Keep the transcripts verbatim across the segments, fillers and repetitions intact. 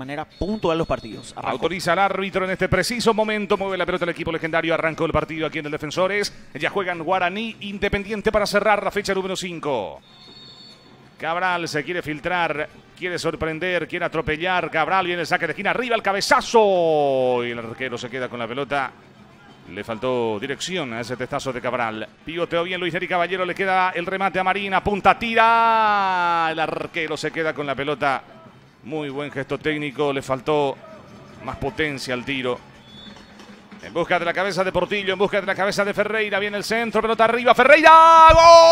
manera puntual los partidos. Arrancó. Autoriza al árbitro en este preciso momento. Mueve la pelota el equipo legendario. Arrancó el partido aquí en el Defensores. Ya juegan Guaraní Independiente para cerrar la fecha número cinco. Cabral se quiere filtrar, quiere sorprender, quiere atropellar. Cabral viene el saque de esquina, arriba el cabezazo. Y el arquero se queda con la pelota. Le faltó dirección a ese testazo de Cabral. Pivoteó bien Luis Neri Caballero, le queda el remate a Marina. Punta, tira. El arquero se queda con la pelota. Muy buen gesto técnico, le faltó más potencia al tiro. En busca de la cabeza de Portillo, en busca de la cabeza de Ferreira. Viene el centro, pelota arriba, Ferreira.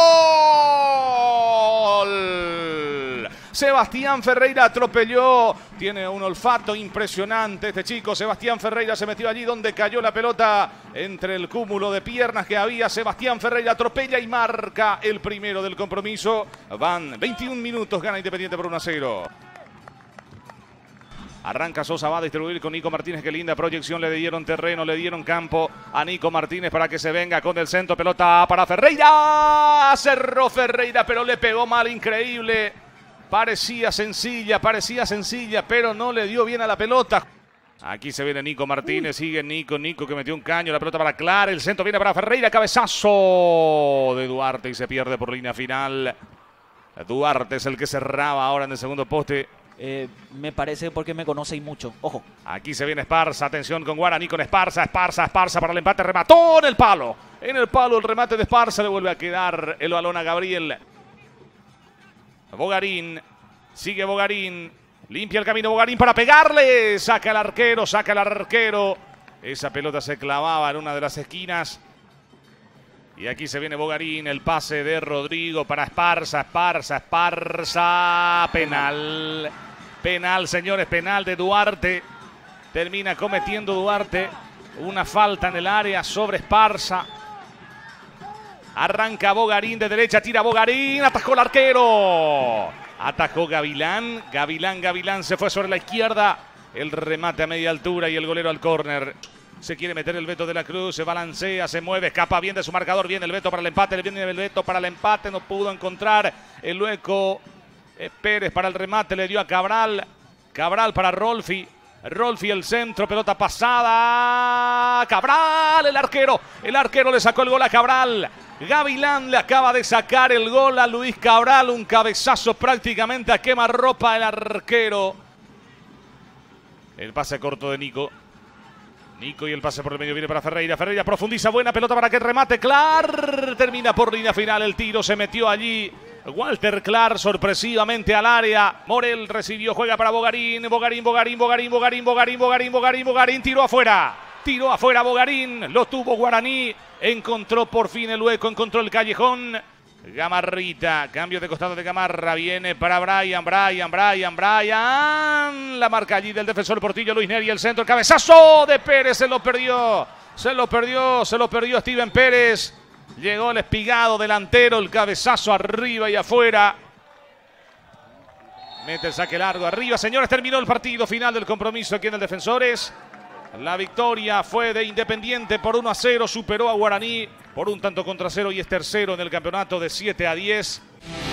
¡Gol! Sebastián Ferreira atropelló. Tiene un olfato impresionante este chico. Sebastián Ferreira se metió allí donde cayó la pelota. Entre el cúmulo de piernas que había, Sebastián Ferreira atropella y marca el primero del compromiso. Van veintiún minutos, gana Independiente por uno a cero. Arranca Sosa, va a distribuir con Nico Martínez. Qué linda proyección, le dieron terreno, le dieron campo a Nico Martínez para que se venga con el centro. Pelota para Ferreira. Cerró Ferreira, pero le pegó mal, increíble. Parecía sencilla, parecía sencilla, pero no le dio bien a la pelota. Aquí se viene Nico Martínez, sigue Nico, Nico que metió un caño, la pelota para Clara, el centro viene para Ferreira, cabezazo de Duarte y se pierde por línea final. Duarte es el que cerraba ahora en el segundo poste. Eh, me parece porque me conoce y mucho. Ojo. Aquí se viene Esparza. Atención con Guaraní, con Esparza. Esparza, Esparza para el empate. Remató en el palo. En el palo el remate de Esparza. Le vuelve a quedar el balón a Gabriel. Bogarín. Sigue Bogarín. Limpia el camino Bogarín para pegarle. Saca el arquero, saca el arquero. Esa pelota se clavaba en una de las esquinas. Y aquí se viene Bogarín, el pase de Rodrigo para Esparza, Esparza, Esparza, penal, penal señores, penal de Duarte, termina cometiendo Duarte una falta en el área sobre Esparza, arranca Bogarín de derecha, tira Bogarín, atajó el arquero, atajó Gavilán, Gavilán, Gavilán se fue sobre la izquierda, el remate a media altura y el golero al córner. Se quiere meter el Beto de la Cruz, se balancea, se mueve, escapa bien de su marcador, viene el Beto para el empate, viene el Beto para el empate, no pudo encontrar el hueco. Eh, Pérez para el remate, le dio a Cabral, Cabral para Rolfi, Rolfi el centro, pelota pasada, Cabral, el arquero, el arquero le sacó el gol a Cabral. Gavilán le acaba de sacar el gol a Luis Cabral, un cabezazo prácticamente a quemarropa el arquero. El pase corto de Nico. Nico y el pase por el medio viene para Ferreira. Ferreira profundiza, buena pelota para que remate. Clar termina por línea final. El tiro se metió allí. Walter Clar sorpresivamente al área. Morel recibió, juega para Bogarín. Bogarín, Bogarín, Bogarín, Bogarín, Bogarín, Bogarín, Bogarín, Bogarín. Tiró afuera. Tiró afuera Bogarín. Lo tuvo Guaraní. Encontró por fin el hueco. Encontró el callejón. Gamarrita, cambio de costado de Gamarra, viene para Brian, Brian, Brian, Brian, la marca allí del defensor Portillo, Luis Neri, el centro, el cabezazo de Pérez, se lo perdió, se lo perdió, se lo perdió Steven Pérez, llegó el espigado delantero, el cabezazo arriba y afuera, mete el saque largo arriba, señores, terminó el partido final del compromiso aquí en el Defensores. La victoria fue de Independiente por uno a cero, superó a Guaraní por un tanto contra cero y es tercero en el campeonato de siete a diez.